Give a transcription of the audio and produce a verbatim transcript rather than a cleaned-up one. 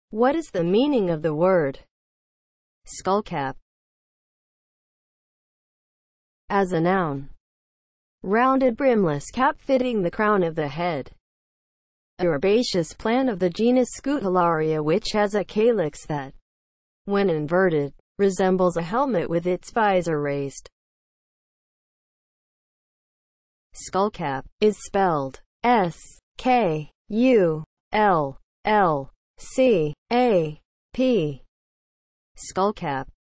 What is the meaning of the word skullcap? As a noun, rounded brimless cap fitting the crown of the head. A herbaceous plant of the genus Scutellaria which has a calyx that, when inverted, resembles a helmet with its visor raised. Skullcap is spelled S K U L L C A P. Skullcap